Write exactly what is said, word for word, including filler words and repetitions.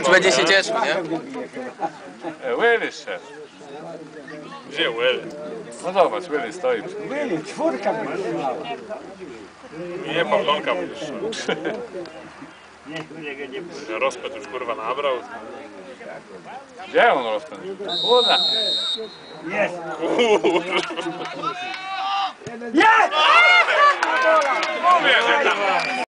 będzie się cieszył, nie? Willy szedł. Gdzie Willy? No zobacz, Willy stoi. Willy, czwórka by strzelała. Nie, Pawlonka będziesz szedł. Rozpęd już kurwa nabrał. Gdzie on rozpęd? Kurwa. Jest! Kurwa. Jest! Mówię, że tam.